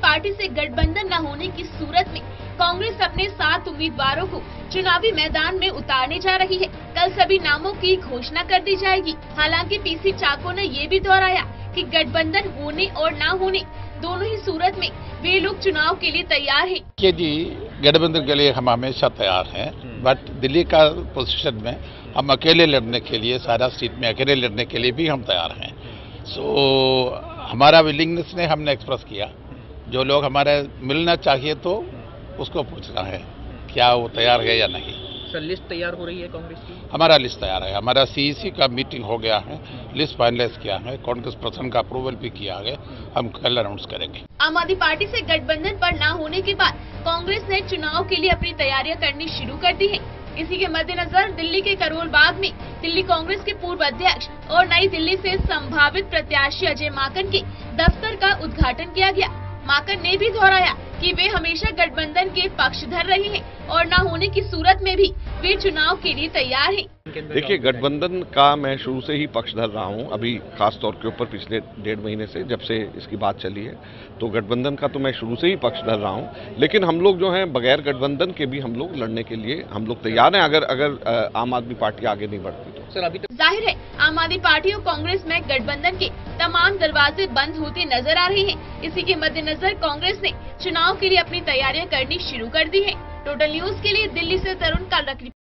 Party से गठबंधन न होने की सूरत में कांग्रेस अपने 7 उम्मीदवारों को चुनावी मैदान में उतारने जा रही है। कल सभी नामों की घोषणा कर दी जाएगी। हालांकि पीसी चाको ने ये भी दोहराया कि गठबंधन होने और न होने दोनों ही सूरत में वे लोग चुनाव के लिए तैयार हैं। कि जी गठबंधन के लिए हम हमेशा तैयार हैं, बट दिल्ली का पोजीशन में हम अकेले लड़ने के लिए, सारा सीट में अकेले लड़ने के लिए भी हम तैयार हैं। हमारा विलिंगनेस ने हमने एक्सप्रेस किया। जो लोग हमारे मिलना चाहिए तो उसको पूछना है क्या वो तैयार है या नहीं। सर, लिस्ट तैयार हो रही है कांग्रेस की? हमारा लिस्ट तैयार है। हमारा सीईसी का मीटिंग हो गया है, लिस्ट फाइनलाइज किया है, कांग्रेस पर्सन का अप्रूवल भी किया है। हम कल अनाउंस करेंगे। आम आदमी पार्टी से गठबंधन पर न होने के बाद कांग्रेस ने चुनाव के लिए अपनी तैयारियां करनी शुरू कर दी है। इसी के मद्देनजर दिल्ली के करोल बाग में दिल्ली कांग्रेस के पूर्व अध्यक्ष और नई दिल्ली से संभावित प्रत्याशी अजय माकन के दफ्तर का उद्घाटन किया गया। माकन ने भी दोहराया कि वे हमेशा गठबंधन के पक्षधर रहे हैं और न होने की सूरत में भी वे चुनाव के लिए तैयार हैं। देखिए, गठबंधन का मैं शुरू से ही पक्षधर रहा हूं। अभी खास तौर के ऊपर पिछले 1.5 महीने से जब से इसकी बात चली है, तो गठबंधन का तो मैं शुरू से ही पक्षधर रहा हूं। लेकिन हम लोग जो हैं बगैर गठबंधन के भी हम लोग लड़ने के लिए हम लोग तैयार हैं, अगर आम आदमी पार्टी आगे नहीं बढ़ती तो। सर, अभी तक जाहिर है आम आदमी पार्टी और कांग्रेस में गठबंधन के तमाम दरवाजे बंद होते नजर आ रहे हैं। इसी के मद्देनजर कांग्रेस ने चुनाव के लिए अपनी तैयारियां करनी शुरू कर दी है। टोटल न्यूज के लिए दिल्ली से तरुण कालरा।